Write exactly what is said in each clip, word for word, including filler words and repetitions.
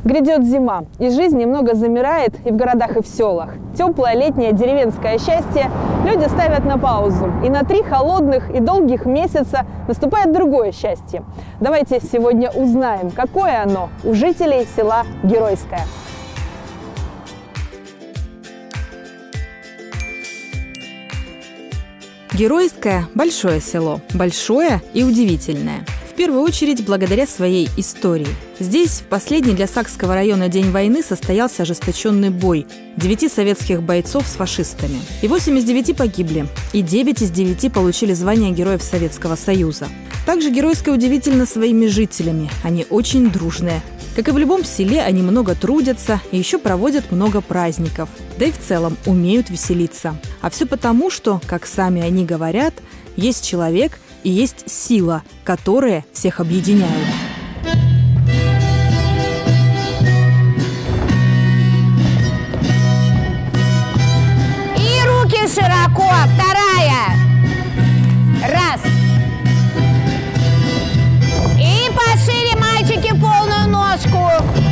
Грядет зима, и жизнь немного замирает и в городах, и в селах. Теплое летнее деревенское счастье люди ставят на паузу. И на три холодных и долгих месяца наступает другое счастье. Давайте сегодня узнаем, какое оно у жителей села Геройское. Геройское – большое село, большое и удивительное. В первую очередь благодаря своей истории. Здесь в последний для Сакского района день войны состоялся ожесточенный бой девяти советских бойцов с фашистами. И восемь из девяти погибли, и девять из девяти получили звание Героев Советского Союза. Также Геройское удивительно своими жителями. Они очень дружные. Как и в любом селе, они много трудятся и еще проводят много праздников. Да и в целом умеют веселиться. А все потому, что, как сами они говорят, есть человек и есть сила, которые всех объединяют. И руки широко. Вторая. Раз. И пошире, мальчики, полную ножку.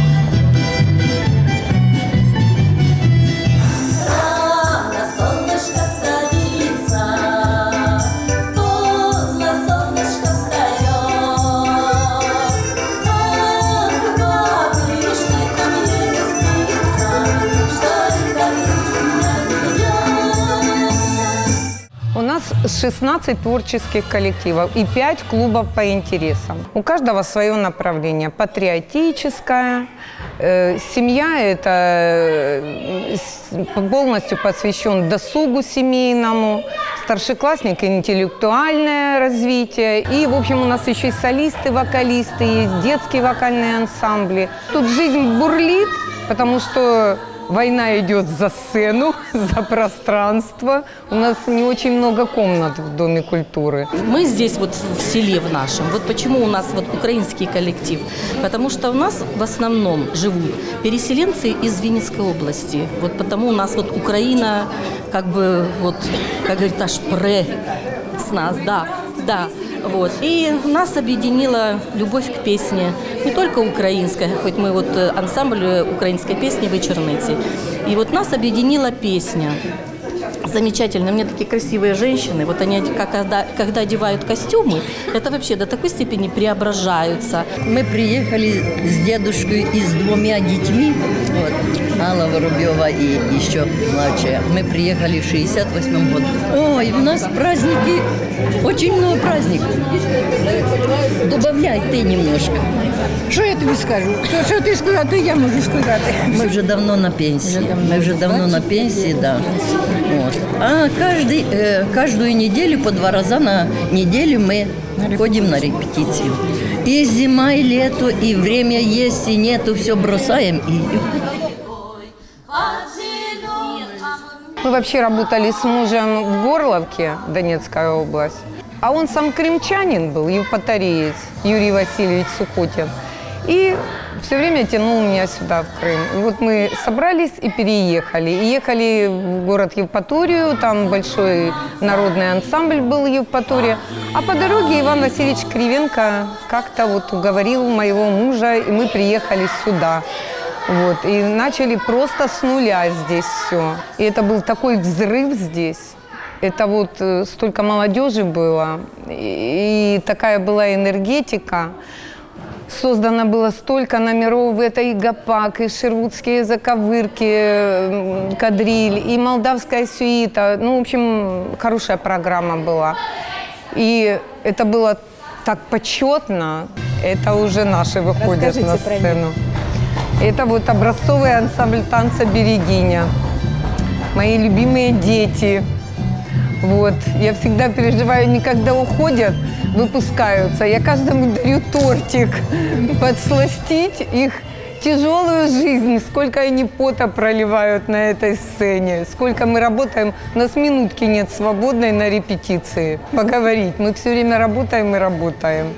шестнадцать творческих коллективов и пять клубов по интересам. У каждого свое направление. Патриотическое, э, семья – это полностью посвящен досугу семейному, старшеклассник – интеллектуальное развитие. И, в общем, у нас еще и солисты, вокалисты, есть детские вокальные ансамбли. Тут жизнь бурлит, потому что война идет за сцену, за пространство. У нас не очень много комнат в Доме культуры. Мы здесь вот в селе в нашем. Вот почему у нас вот украинский коллектив. Потому что у нас в основном живут переселенцы из Винницкой области. Вот потому у нас вот Украина, как бы, вот, как говорит, аж пре с нас, да, да. Вот. И нас объединила любовь к песне, не только украинская, хоть мы вот ансамбль украинской песни в Черниці. И вот нас объединила песня. Замечательно. У меня такие красивые женщины. Вот они, когда, когда одевают костюмы, это вообще до такой степени преображаются. Мы приехали с дедушкой и с двумя детьми, вот, Алла Воробьева и еще младшая. Мы приехали в шестьдесят восьмом году. Ой, у нас праздники, очень много праздников. Добавляй ты немножко. Что я тебе скажу? Что ты сказала, то я могу сказать. Мы уже давно на пенсии. Мы уже давно на пенсии, да. Вот. А каждый, э, каждую неделю, по два раза на неделю мы ходим на репетицию. И зима, и лето, и время есть, и нету, все бросаем и идем. Мы вообще работали с мужем в Горловке, Донецкая область. А он сам крымчанин был, евпаториец, Юрий Васильевич Сухотин. И все время тянул меня сюда, в Крым. И вот мы собрались и переехали. И ехали в город Евпаторию, там большой народный ансамбль был в Евпатории. А по дороге Иван Васильевич Кривенко как-то вот уговорил моего мужа, и мы приехали сюда. Вот, и начали просто с нуля здесь все. И это был такой взрыв здесь. Это вот столько молодежи было, и такая была энергетика. Создано было столько номеров, это и гопак, и шервудские заковырки, кадриль, и молдавская сюита. Ну, в общем, хорошая программа была. И это было так почетно, это уже наши выходят Расскажите на сцену. Это вот образцовый ансамбль танца «Берегиня». Мои любимые дети. Вот. Я всегда переживаю, не когда уходят, выпускаются. Я каждому дарю тортик, подсластить их тяжелую жизнь, сколько они пота проливают на этой сцене, сколько мы работаем. У нас минутки нет свободной на репетиции. Поговорить. Мы все время работаем и работаем.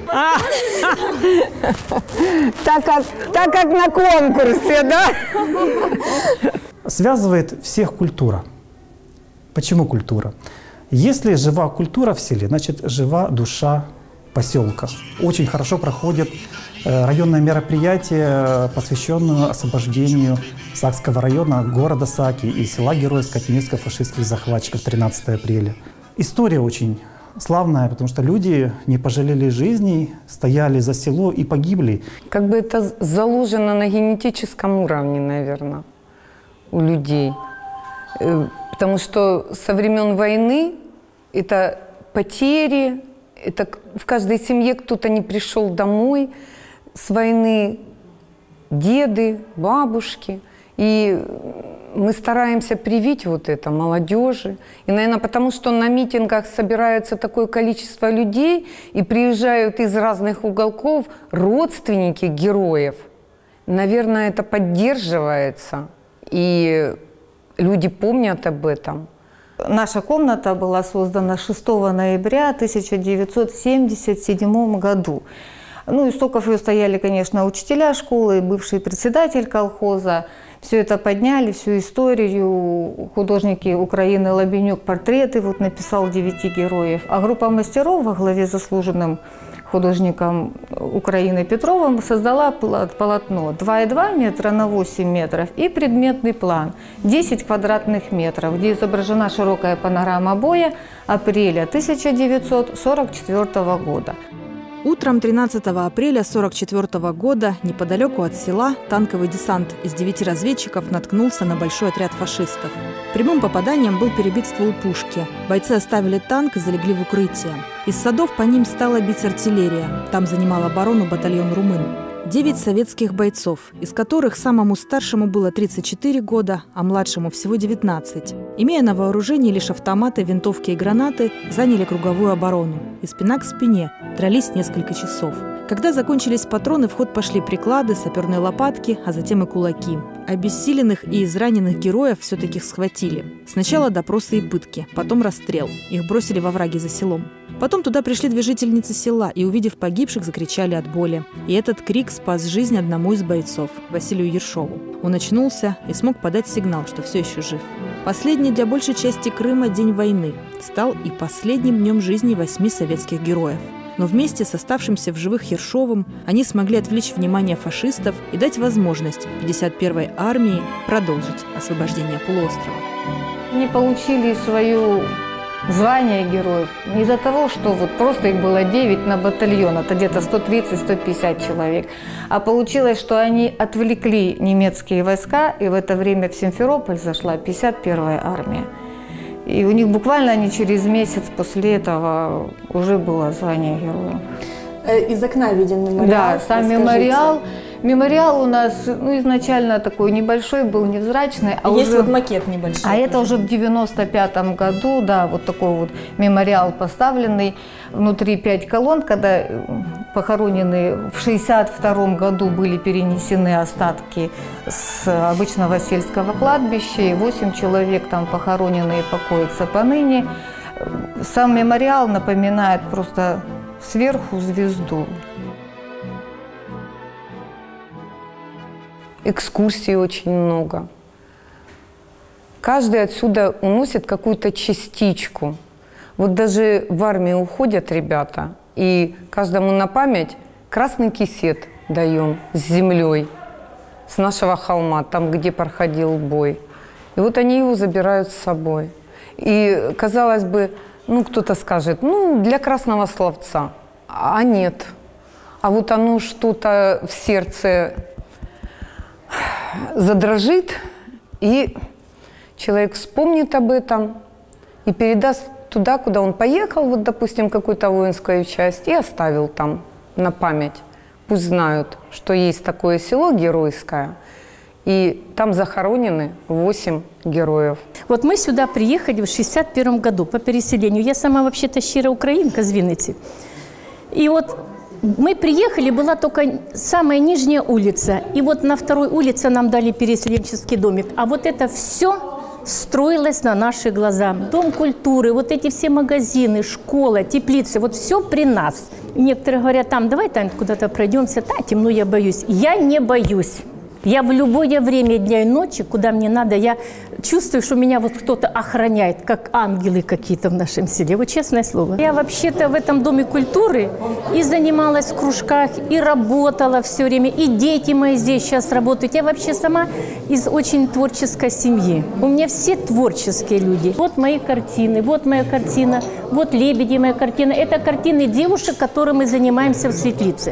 Так как, так как на конкурсе, да? Связывает всех культура. Почему культура? Если жива культура в селе, значит жива душа поселка. Очень хорошо проходят районное мероприятие, посвященное освобождению Сакского района, города Саки и села Геройска от немецко-фашистских захватчиков тринадцатого апреля. История очень славная, потому что люди не пожалели жизней, стояли за село и погибли. Как бы это заложено на генетическом уровне, наверное, у людей. Потому что со времен войны это потери, это в каждой семье кто-то не пришел домой с войны, деды, бабушки. И мы стараемся привить вот это молодежи. И, наверное, потому что на митингах собирается такое количество людей и приезжают из разных уголков родственники героев. Наверное, это поддерживается, и люди помнят об этом. Наша комната была создана шестого ноября тысяча девятьсот семьдесят седьмого году. Ну, из стоков ее стояли, конечно, учителя школы, бывший председатель колхоза. Все это подняли, всю историю. Художники Украины Лабенюк портреты вот написал девяти героев. А группа мастеров во главе с заслуженным художником Украины Петровым создала полотно два и два метра на восемь метров и предметный план десять квадратных метров, где изображена широкая панорама боя апреля тысяча девятьсот сорок четвёртого года. Утром тринадцатого апреля тысяча девятьсот сорок четвёртого года неподалеку от села танковый десант из девяти разведчиков наткнулся на большой отряд фашистов. Прямым попаданием был перебит ствол пушки. Бойцы оставили танк и залегли в укрытие. Из садов по ним стала бить артиллерия. Там занимал оборону батальон румын. Девять советских бойцов, из которых самому старшему было тридцать четыре года, а младшему всего девятнадцать. Имея на вооружении лишь автоматы, винтовки и гранаты, заняли круговую оборону. И спина к спине дрались несколько часов. Когда закончились патроны, в ход пошли приклады, саперные лопатки, а затем и кулаки. Обессиленных и израненных героев все-таки схватили. Сначала допросы и пытки, потом расстрел. Их бросили во враги за селом. Потом туда пришли две жительницы села и, увидев погибших, закричали от боли. И этот крик спас жизнь одному из бойцов, Василию Ершову. Он очнулся и смог подать сигнал, что все еще жив. Последний для большей части Крыма день войны стал и последним днем жизни восьми советских героев. Но вместе с оставшимся в живых Ершовым они смогли отвлечь внимание фашистов и дать возможность пятьдесят первой армии продолжить освобождение полуострова. Они получили свое звание героев не из-за того, что вот просто их было девять на батальон, это где-то сто тридцать — сто пятьдесят человек, а получилось, что они отвлекли немецкие войска, и в это время в Симферополь зашла пятьдесят первая армия. И у них буквально они через месяц после этого уже было звание героя. Из окна виден мемориал. Да, сам расскажите. мемориал. Мемориал у нас ну, изначально такой небольшой был, невзрачный. А Есть уже, вот макет небольшой. А это уже в девяносто пятом году, да, вот такой вот мемориал поставленный. Внутри пять колонн, когда похоронены в шестьдесят втором году были перенесены остатки с обычного сельского кладбища, и восемь человек там похоронены и покоятся поныне. Сам мемориал напоминает просто сверху звезду. Экскурсий очень много. Каждый отсюда уносит какую-то частичку. Вот даже в армию уходят ребята, и каждому на память красный кисет даем с землей, с нашего холма, там, где проходил бой. И вот они его забирают с собой. И, казалось бы, ну, кто-то скажет, ну, для красного словца. А нет. А вот оно что-то в сердце задрожит, и человек вспомнит об этом и передаст туда, куда он поехал, вот, допустим, какую-то воинскую часть, и оставил там на память. Пусть знают, что есть такое село Геройское, и там захоронены восемь героев. Вот мы сюда приехали в шестьдесят первом году по переселению. Я сама вообще-то щира украинка з Винницы. И вот мы приехали, была только самая нижняя улица. И вот на второй улице нам дали переселенческий домик. А вот это все строилось на наши глаза. Дом культуры, вот эти все магазины, школа, теплицы, вот все при нас. Некоторые говорят, там, давай, Тань, куда-то пройдемся. Да, темно, я боюсь. Я не боюсь. Я в любое время дня и ночи, куда мне надо, я чувствую, что меня вот кто-то охраняет, как ангелы какие-то в нашем селе. Вот честное слово. Я вообще-то в этом Доме культуры и занималась в кружках, и работала все время, и дети мои здесь сейчас работают. Я вообще сама из очень творческой семьи. У меня все творческие люди. Вот мои картины, вот моя картина, вот лебеди моя картина. Это картины девушек, которыми мы занимаемся в Светлице.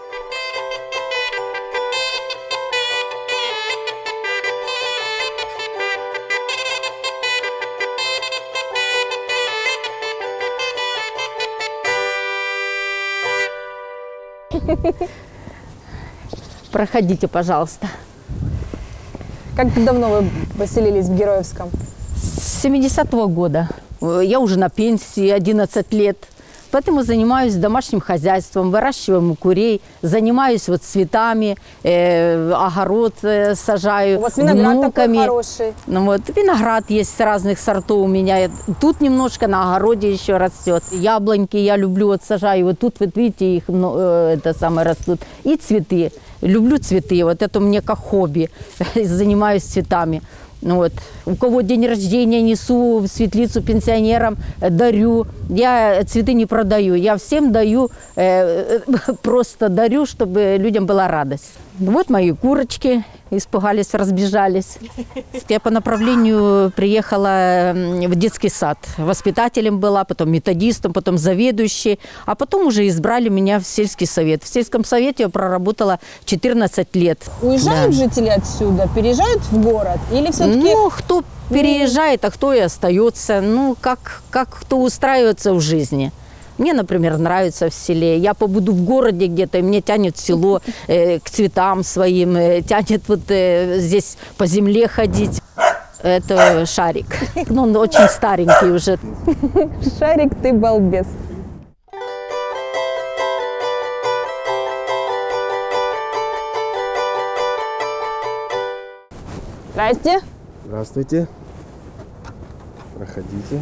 Проходите, пожалуйста. Как давно вы поселились в Героевском? С семидесятого года. Я уже на пенсии, одиннадцать лет. Поэтому занимаюсь домашним хозяйством, выращиваем курей, занимаюсь вот цветами, э, огород э, сажаю. У вас виноград внуками. такой хороший. Ну, вот, виноград есть разных сортов у меня. Тут немножко на огороде еще растет. Яблоньки я люблю, вот сажаю. Вот тут, вот видите, их э, это самое растут. И цветы. Люблю цветы. Вот это у меня как хобби. Занимаюсь цветами. Вот. У кого день рождения, несу в Светлицу пенсионерам, дарю. Я цветы не продаю, я всем даю, э, просто дарю, чтобы людям была радость. Вот мои курочки испугались, разбежались. Я по направлению приехала в детский сад. Воспитателем была, потом методистом, потом заведующей. А потом уже избрали меня в сельский совет. В сельском совете я проработала четырнадцать лет. Уезжают да. жители отсюда, переезжают в город? Или все-таки... Ну, кто переезжает, а кто и остается. Ну, как, как кто устраивается в жизни. Мне, например, нравится в селе. Я побуду в городе где-то, и мне тянет село э, к цветам своим, э, тянет вот э, здесь по земле ходить. Это Шарик. Ну, он очень старенький уже. Шарик, ты балбес. Здрасте. Здравствуйте. Проходите.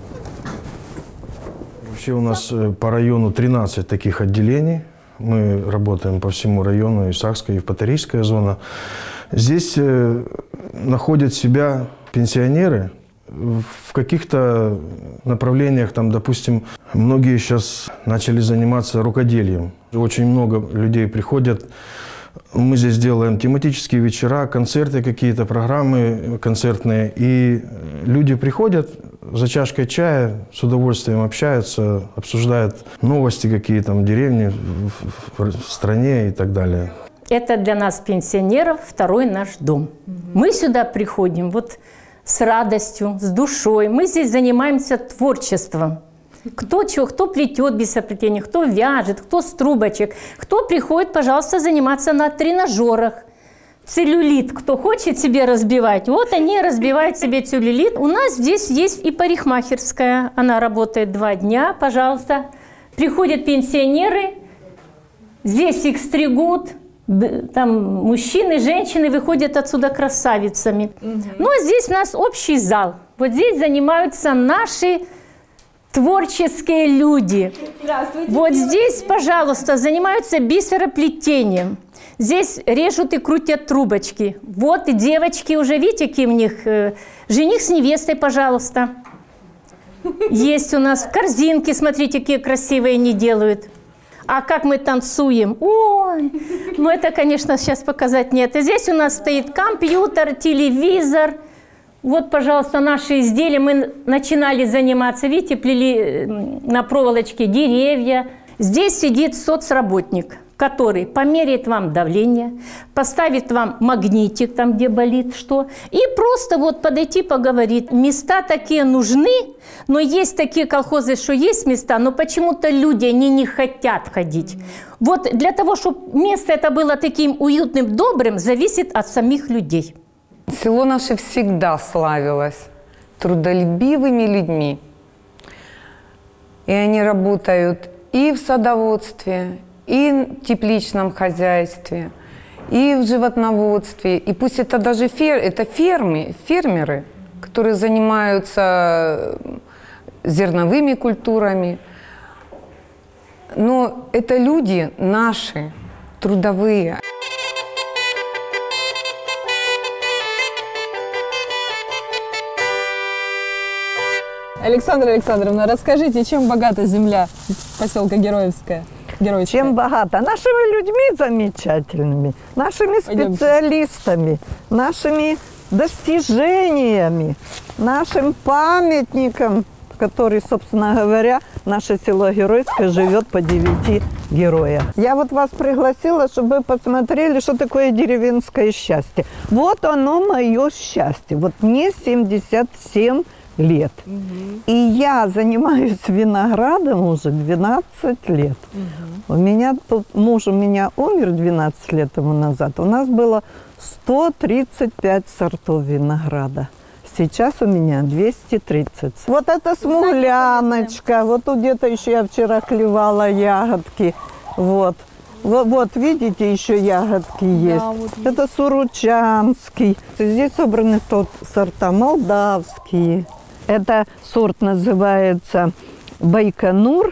Вообще у нас по району тринадцать таких отделений. Мы работаем по всему району, и Сакская, и Евпаторийская зона. Здесь э, находят себя пенсионеры в каких-то направлениях. Там, допустим, многие сейчас начали заниматься рукоделием. Очень много людей приходят. Мы здесь делаем тематические вечера, концерты какие-то, программы концертные. И люди приходят за чашкой чая, с удовольствием общаются, обсуждают новости какие там, деревни в, в стране и так далее. Это для нас, пенсионеров, второй наш дом. Мы сюда приходим вот с радостью, с душой. Мы здесь занимаемся творчеством. Кто что, кто плетет без оплетения, кто вяжет, кто с трубочек, кто приходит, пожалуйста, заниматься на тренажерах. Целлюлит, кто хочет себе разбивать, вот они разбивают себе целлюлит. У нас здесь есть и парикмахерская, она работает два дня, пожалуйста. Приходят пенсионеры, здесь их стригут, там мужчины, женщины выходят отсюда красавицами. Угу. Ну, а здесь у нас общий зал. Вот здесь занимаются наши творческие люди. Здравствуйте. Вот здесь, пожалуйста, занимаются бисероплетением. Здесь режут и крутят трубочки. Вот и девочки уже, видите, какие у них э, жених с невестой, пожалуйста. Есть у нас корзинки, смотрите, какие красивые они делают. А как мы танцуем? Ой, ну это, конечно, сейчас показать нет. И здесь у нас стоит компьютер, телевизор. Вот, пожалуйста, наши изделия. Мы начинали заниматься, видите, плели на проволочке деревья. Здесь сидит соцработник, который померяет вам давление, поставит вам магнитик, там, где болит что, и просто вот подойти поговорить. Места такие нужны, но есть такие колхозы, что есть места, но почему-то люди, они не хотят ходить. Вот для того, чтобы место это было таким уютным, добрым, зависит от самих людей. Село наше всегда славилось трудолюбивыми людьми. И они работают и в садоводстве, и в тепличном хозяйстве, и в животноводстве. И пусть это даже фер, это фермы, фермеры, которые занимаются зерновыми культурами. Но это люди наши, трудовые. Александра Александровна, расскажите, чем богата земля поселка Героевская? Героическая. Чем богата? Нашими людьми замечательными, нашими специалистами, нашими достижениями, нашим памятником, который, собственно говоря, наше село Геройское живет по девяти героям. Я вот вас пригласила, чтобы вы посмотрели, что такое деревенское счастье. Вот оно мое счастье. Вот мне семьдесят семь лет. Угу. И я занимаюсь виноградом уже двенадцать лет. Угу. У меня тут муж у меня умер двенадцать лет тому назад. У нас было сто тридцать пять сортов винограда. Сейчас у меня двести тридцать. Вот это смугляночка. Вот тут где-то еще я вчера клевала ягодки. Вот. Вот, вот видите, еще ягодки есть. Да, вот это суручанский. Здесь собраны сорта молдавские. Это сорт называется Байконур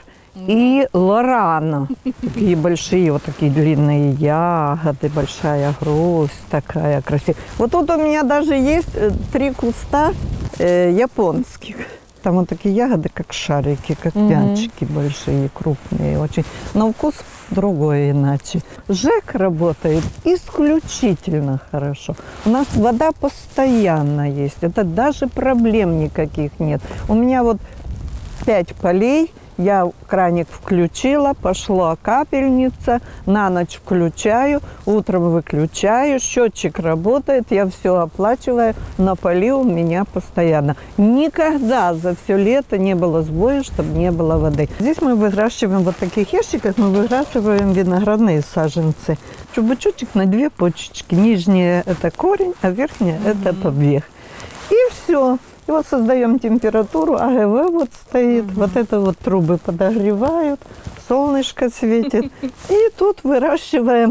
и Лорана. Такие большие, вот такие длинные ягоды, большая гроздь такая красивая. Вот тут у меня даже есть три куста э, японских. Там вот такие ягоды, как шарики, как mm-hmm. мячики большие, крупные очень. Но вкус другой иначе. ЖЭК работает исключительно хорошо. У нас вода постоянно есть. Это даже проблем никаких нет. У меня вот пять полей. Я краник включила, пошла капельница, на ночь включаю, утром выключаю, счетчик работает, я все оплачиваю, на поле у меня постоянно. Никогда за все лето не было сбоя, чтобы не было воды. Здесь мы выращиваем вот в таких ящиках, мы выращиваем виноградные саженцы. Чубучочек на две почечки. Нижняя это корень, а верхняя mm-hmm. это побег. И все. И вот создаем температуру, АГВ вот стоит, угу. вот это вот трубы подогревают, солнышко светит. И тут выращиваем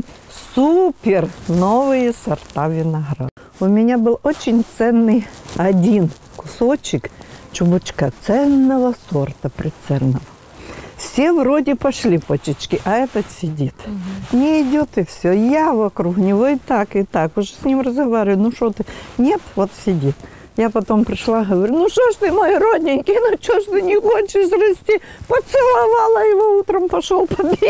супер новые сорта винограда. У меня был очень ценный один кусочек чубучка ценного сорта, прицельного. Все вроде пошли почечки, а этот сидит. Угу. Не идет и все. Я вокруг него и так, и так. Уже с ним разговариваю. Ну что ты? Нет, вот сидит. Я потом пришла, говорю, ну что ж ты, мой родненький, ну что ж ты не хочешь расти? Поцеловала его утром, пошел побег.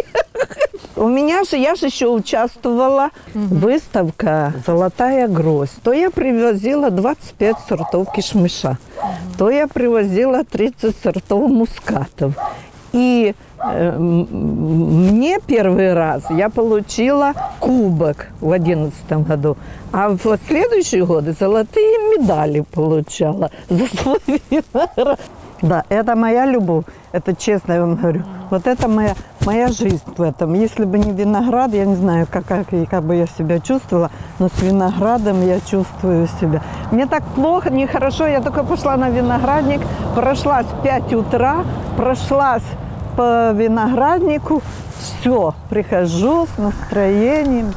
У меня же, я же еще участвовала, угу. выставка «Золотая гроздь». То я привозила двадцать пять сортов кишмыша, угу. то я привозила тридцать сортов мускатов. И э, мне первый раз я получила кубок в одиннадцатом году, а в следующие годы золотые медали получала за свой виноград. Да, это моя любовь, это честно я вам говорю. Вот это моя, моя жизнь в этом. Если бы не виноград, я не знаю, как, как, как бы я себя чувствовала, но с виноградом я чувствую себя. Мне так плохо, нехорошо, я только пошла на виноградник, прошлась в пять утра, прошлась по винограднику, все, прихожу с настроением.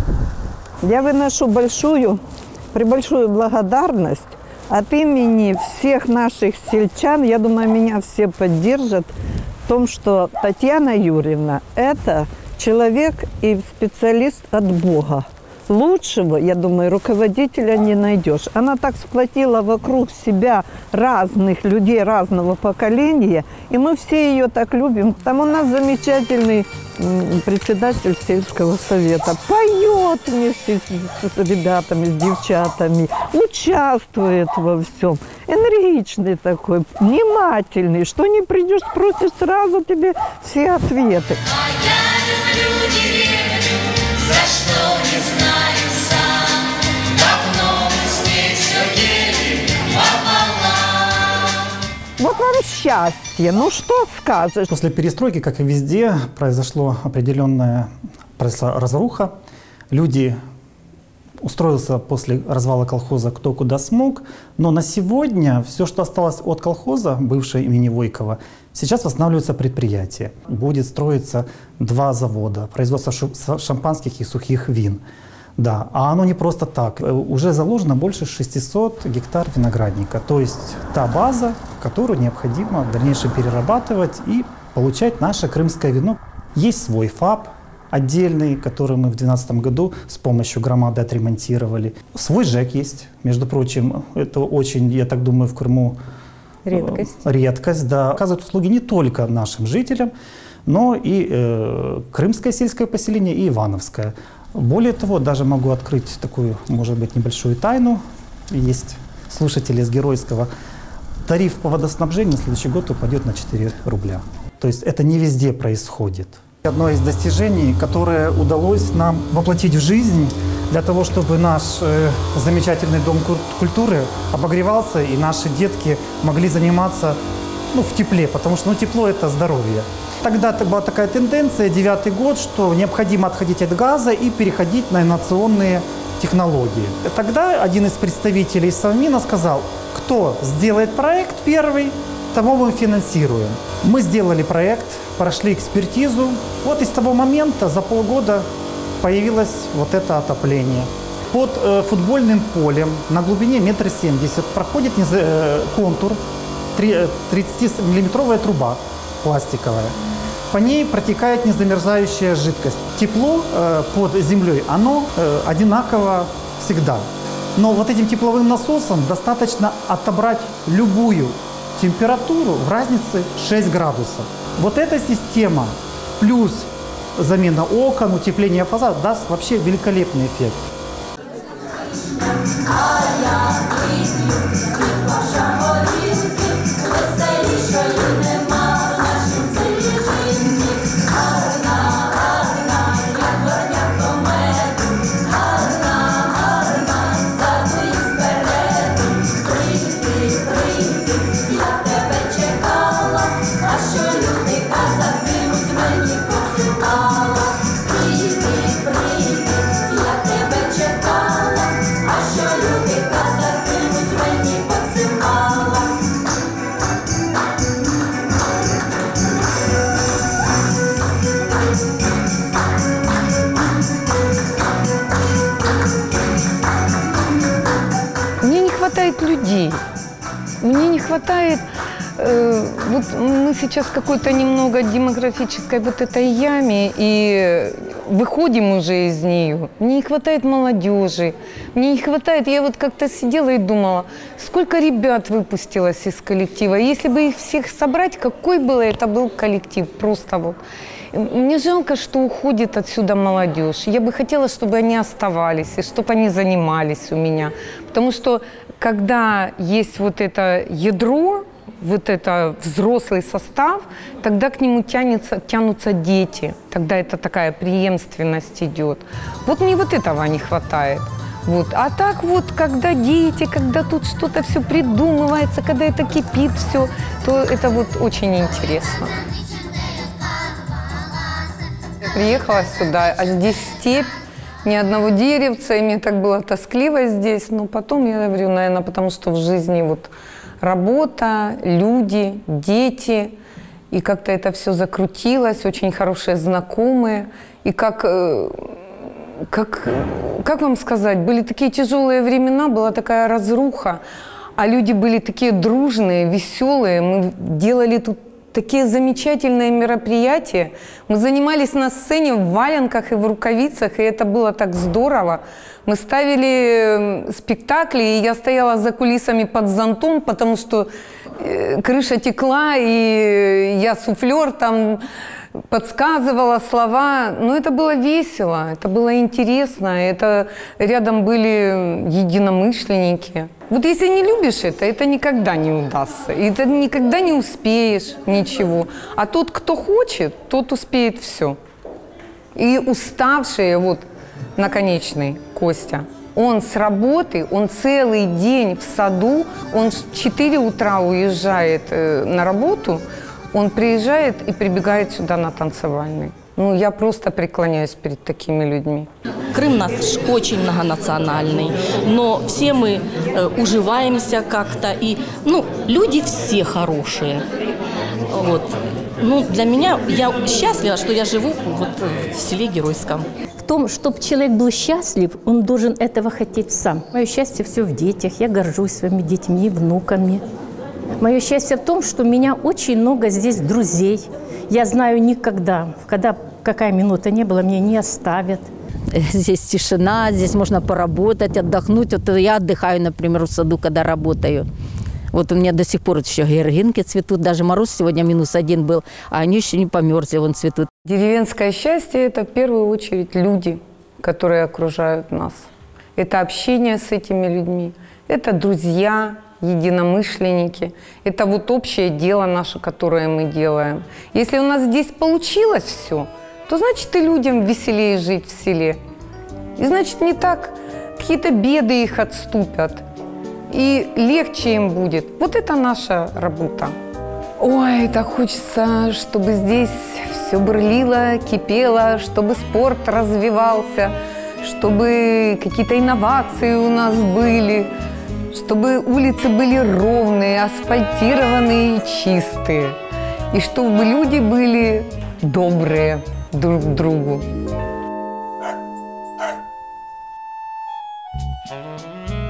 Я выношу большую, пребольшую благодарность от имени всех наших сельчан. Я думаю, меня все поддержат в том, что Татьяна Юрьевна – это человек и специалист от Бога. Лучшего, я думаю, руководителя не найдешь. Она так сплотила вокруг себя разных людей разного поколения, и мы все ее так любим. Там у нас замечательный председатель сельского совета. Поет вместе с, с ребятами, с девчатами, участвует во всем. Энергичный такой, внимательный. Что не придешь, спросишь, сразу тебе все ответы. А я люблю деревню, за что не знаю сам. Давно мы с ней все делим пополам. Вот вам счастье, ну что скажешь? После перестройки, как и везде, произошло определенная произошла разруха. Люди устроился после развала колхоза кто куда смог, но на сегодня все, что осталось от колхоза, бывшей имени Войкова, сейчас восстанавливается предприятие. Будет строиться два завода, производство шампанских и сухих вин. Да, а оно не просто так. Уже заложено больше шестисот гектар виноградника. То есть та база, которую необходимо в дальнейшем перерабатывать и получать наше крымское вино. Есть свой ФАП отдельный, который мы в две тысячи двенадцатом году с помощью громады отремонтировали. Свой ЖЭК есть, между прочим. Это очень, я так думаю, в Крыму Редкость. Редкость, да. Оказывают услуги не только нашим жителям, но и э, крымское сельское поселение, и ивановское. Более того, даже могу открыть такую, может быть, небольшую тайну. Есть слушатели из Геройского. Тариф по водоснабжению на следующий год упадет на четыре рубля. То есть это не везде происходит. Одно из достижений, которое удалось нам воплотить в жизнь, для того, чтобы наш э, замечательный дом культуры обогревался, и наши детки могли заниматься ну, в тепле, потому что ну, тепло – это здоровье. Тогда была такая тенденция, девятый год, что необходимо отходить от газа и переходить на инновационные технологии. Тогда один из представителей Совмина сказал, кто сделает проект первый, того мы финансируем. Мы сделали проект, прошли экспертизу. Вот из того момента за полгода появилось вот это отопление. Под э, футбольным полем на глубине метр семьдесят проходит э, контур, тридцатимиллиметровая труба пластиковая. По ней протекает незамерзающая жидкость. Тепло э, под землей, оно э, одинаково всегда. Но вот этим тепловым насосом достаточно отобрать любую температуру в разнице шесть градусов. Вот эта система плюс замена окон, утепление фасада даст вообще великолепный эффект. Людей. Мне не хватает, э, вот мы сейчас в какой-то немного демографической вот этой яме и выходим уже из нее. Мне не хватает молодежи, мне не хватает, я вот как-то сидела и думала, сколько ребят выпустилось из коллектива. Если бы их всех собрать, какой бы это был коллектив, просто вот. Мне жалко, что уходит отсюда молодежь. Я бы хотела, чтобы они оставались, и чтобы они занимались у меня. Потому что, когда есть вот это ядро, вот это взрослый состав, тогда к нему тянется, тянутся дети. Тогда это такая преемственность идет. Вот мне вот этого не хватает. Вот. А так вот, когда дети, когда тут что-то все придумывается, когда это кипит все, то это вот очень интересно. Приехала сюда, а здесь степь, ни одного деревца, и мне так было тоскливо здесь. Но потом, я говорю, наверное, потому что в жизни вот работа, люди, дети, и как-то это все закрутилось, очень хорошие знакомые. И как, как, как вам сказать, были такие тяжелые времена, была такая разруха, а люди были такие дружные, веселые. Мы делали тут такие замечательные мероприятия. Мы занимались на сцене в валенках и в рукавицах, и это было так здорово. Мы ставили спектакли, и я стояла за кулисами под зонтом, потому что крыша текла, и я суфлер там подсказывала слова. Но это было весело, это было интересно, это рядом были единомышленники. Вот если не любишь это, это никогда не удастся. И ты никогда не успеешь ничего. А тот, кто хочет, тот успеет все. И уставшие, вот, наконечный Костя, он с работы, он целый день в саду, он в четыре утра уезжает э, на работу, он приезжает и прибегает сюда на танцевальный. Ну, я просто преклоняюсь перед такими людьми. Крым наш очень многонациональный, но все мы э, уживаемся как-то, и, ну, люди все хорошие. Вот. Ну, для меня, я счастлива, что я живу вот в селе Геройском. В том, чтобы человек был счастлив, он должен этого хотеть сам. Мое счастье все в детях, я горжусь своими детьми, внуками. Мое счастье в том, что у меня очень много здесь друзей. Я знаю никогда, когда какая минута не была, меня не оставят. Здесь тишина, здесь можно поработать, отдохнуть. Вот я отдыхаю, например, в саду, когда работаю. Вот у меня до сих пор еще георгинки цветут, даже мороз сегодня минус один был, а они еще не померзли, вон цветут. Деревенское счастье – это в первую очередь люди, которые окружают нас. Это общение с этими людьми, это друзья, единомышленники. Это вот общее дело наше, которое мы делаем. Если у нас здесь получилось все, то значит и людям веселее жить в селе. И значит не так какие-то беды их отступят. И легче им будет. Вот это наша работа. Ой, так хочется, чтобы здесь все бурлило, кипело, чтобы спорт развивался, чтобы какие-то инновации у нас были, чтобы улицы были ровные, асфальтированные и чистые, и чтобы люди были добрые друг к другу.